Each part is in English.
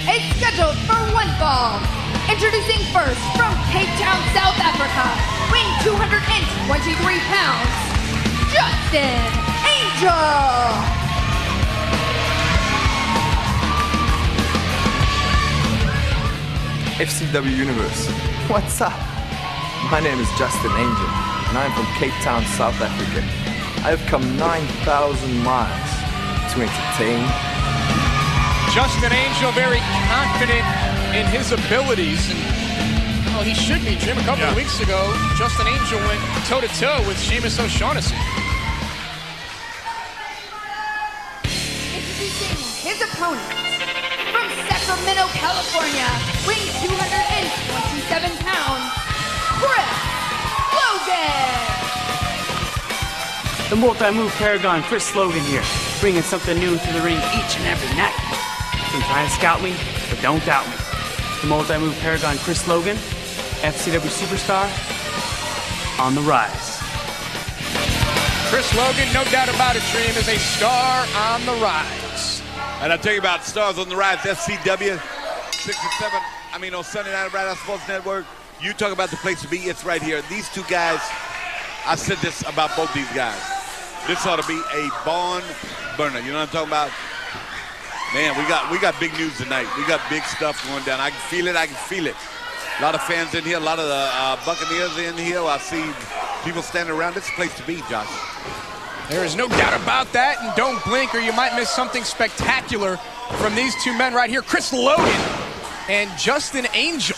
is scheduled for one fall. Introducing first from Cape Town, South Africa, weighing 223 pounds, Justin Angel. FCW Universe, what's up? My name is Justin Angel, and I'm from Cape Town, South Africa. I have come 9,000 miles to entertain. Justin Angel, very confident in his abilities, and well, he should be, Jim. A couple of weeks ago, Justin Angel went toe-to-toe with Sheamus O'Shaughnessy. Introducing his opponent, from Sacramento, California, weighing 227 pounds, Chris Logan. The multi-move paragon, Chris Logan here, bringing something new to the ring each and every night. You can try and scout me, but don't doubt me. The multi-move paragon, Chris Logan, FCW superstar, on the rise. Chris Logan, no doubt about it, Dream, is a star on the rise. And I'll tell you about stars on the rise, FCW, 6 and 7. I mean, on Sunday night, right on Sports Network. You talk about the place to be, it's right here. These two guys, I said this about both these guys. This ought to be a barn burner. You know what I'm talking about? Man, we got big news tonight. We got big stuff going down. I can feel it. I can feel it. A lot of fans in here. A lot of the Buccaneers in here. I see people standing around. This is a place to be, Josh. There is no doubt about that, and don't blink or you might miss something spectacular from these two men right here, Chris Logan and Justin Angel.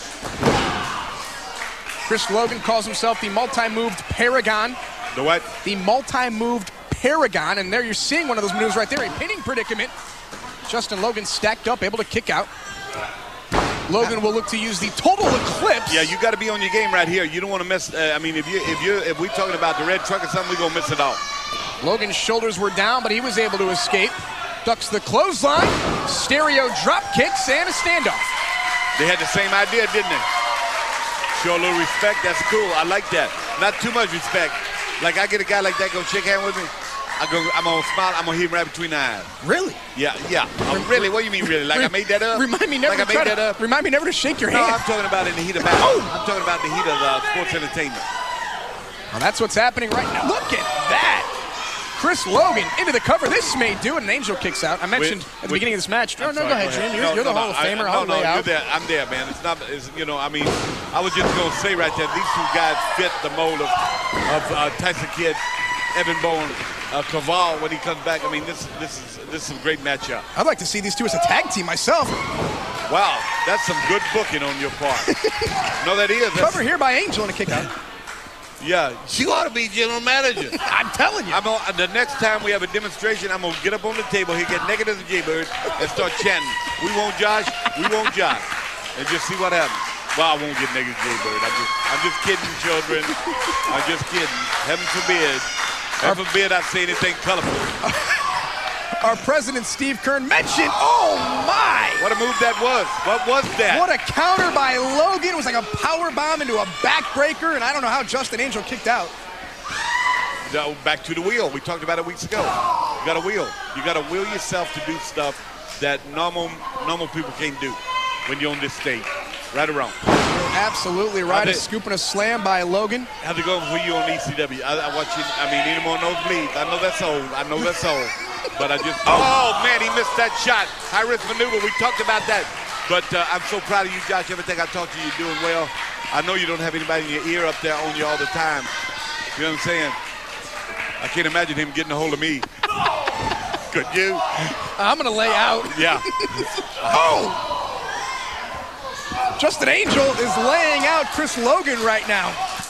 Chris Logan calls himself the multi-moved Paragon. The what? The multi-moved Paragon, and there you're seeing one of those moves right there, a pinning predicament. Justin Logan stacked up, able to kick out. Logan will look to use the Total Eclipse. Yeah, you got to be on your game right here. You don't want to miss. I mean, if we're talking about the red truck or something, we're gonna miss it all. Logan's shoulders were down, but he was able to escape. Ducks the clothesline, stereo drop kicks, and a standoff. They had the same idea, didn't they? Show a little respect. That's cool. I like that. Not too much respect. Like I get a guy like that go shake hand with me. I'm gonna smile. I'm gonna hit him right between the eyes. Really? Yeah. Really? What do you mean, really? Like I made that up? Remind me never to shake your hand. No, I'm talking about in the heat of battle. I'm talking about the heat of sports entertainment. Well, that's what's happening right now. Look at that. Chris Logan into the cover. This may do it. An Angel kicks out. I mentioned at the beginning of this match. No, go ahead, Jim. You're the Hall of Famer. I'll lay out. You're there. I'm there, man. It's not. You know. I mean, I was just gonna say right there. These two guys fit the mold of Tyson Kidd, Evan Bourne, Caval when he comes back. I mean, this is a great matchup. I'd like to see these two as a tag team myself. Wow, that's some good booking on your part. No, that is. Cover here by Angel and a kick out. Yeah, you ought to be general manager. I'm telling you. The next time we have a demonstration, I'm going to get up on the table here, get naked as a jaybird, and start chanting, "We want Josh, we want Josh," and just see what happens. Well, I won't get naked as a jaybird. I'm just kidding, children. I'm just kidding. Heaven forbid. Heaven forbid I say anything colorful. Our president, Steve Kern, mentioned, oh my! What a move that was. What was that? What a counter by Logan. It was like a power bomb into a backbreaker, and I don't know how Justin Angel kicked out. Back to the wheel. We talked about it weeks ago. You got to wheel. You got to will yourself to do stuff that normal people can't do when you're on this stage. Right or wrong? You're absolutely right. A scoop and a slam by Logan. How's it going for you on ECW? I watch you. I mean, any more nosebleeds? I know that's old. But I just, oh man, he missed that shot. High risk maneuver, we talked about that. But I'm so proud of you, Josh. Everything I talked to you, you're doing well. I know you don't have anybody in your ear up there on you all the time. You know what I'm saying? I can't imagine him getting a hold of me. Could you? I'm gonna lay out. Yeah. Oh! Justin Angel is laying out Chris Logan right now.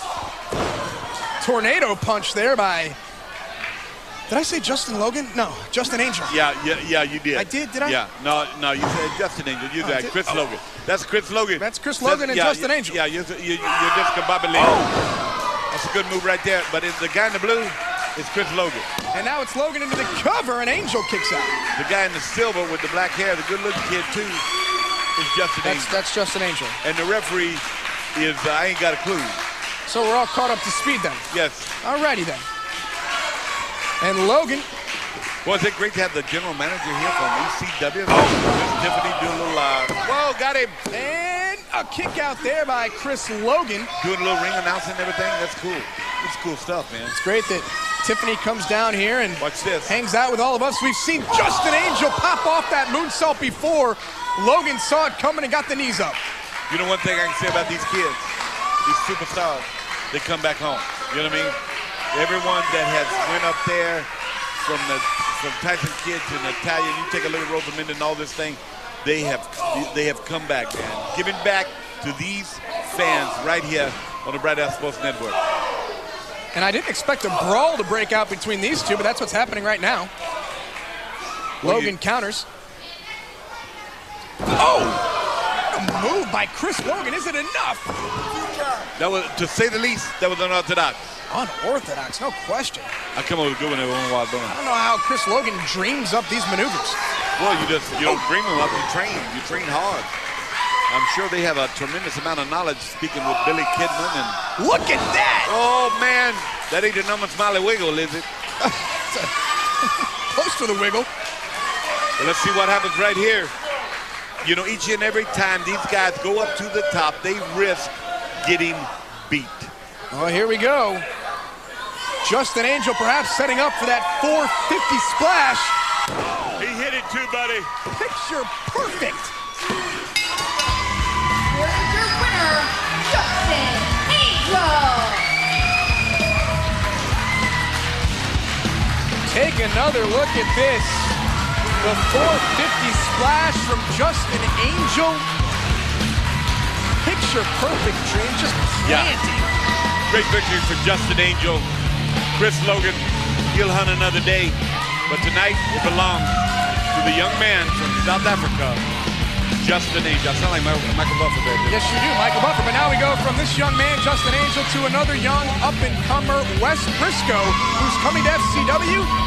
Tornado punch there by, did I say Justin Logan? No, Justin Angel. Yeah, you did. I did I? Yeah, no, you said Justin Angel. You said Chris Logan. That's Chris Logan. That's Chris Logan and Justin Angel. Yeah, you're discombobulated. Oh. That's a good move right there. But the guy in the blue is Chris Logan. And now it's Logan into the cover, and Angel kicks out. The guy in the silver with the black hair, the good-looking kid too, is Justin Angel. That's Justin Angel. And the referee is, I ain't got a clue. So we're all caught up to speed then? Yes. Alrighty then. And Logan Well, is it great to have the general manager here from ECW? Miss Tiffany doing a little, whoa, got him. And a kick out there by Chris Logan. Doing a little ring announcing and everything. That's cool. It's cool stuff, man. It's great that Tiffany comes down here and watch this. Hangs out with all of us. We've seen Justin Angel pop off that moonsault before. Logan saw it coming and got the knees up. You know one thing I can say about these kids, these superstars, they come back home. You know what I mean? Everyone that has went up there from Tyson Kidd to Natalya, you take a look at Rosamund and all this thing, they have come back, man. Giving back to these fans right here on the Bright House Sports Network. And I didn't expect a brawl to break out between these two, but that's what's happening right now. Logan counters. Oh! What a move by Chris Logan. Is it enough? That was, to say the least, that was unorthodox. Unorthodox, no question. I come up with a good one every once in a while, don't I? I don't know how Chris Logan dreams up these maneuvers. Well, you don't dream them up, you train hard. I'm sure they have a tremendous amount of knowledge speaking with Billy Kidman. And look at that! Oh, man. That ain't the number smiley wiggle, is it? Close to the wiggle. Well, let's see what happens right here. You know, each and every time these guys go up to the top, they risk getting beat. Oh, here we go. Justin Angel perhaps setting up for that 450 splash. He hit it too, buddy. Picture perfect. Here is your winner, Justin Angel. Take another look at this. The 450 splash from Justin Angel. Picture perfect, Dream, just planting. Great victory for Justin Angel. Chris Logan, he'll hunt another day. But tonight, it belongs to the young man from South Africa, Justin Angel. I sound like Michael Buffer there. Yes, you do, Michael Buffer. But now we go from this young man, Justin Angel, to another young up-and-comer, Wes Briscoe, who's coming to FCW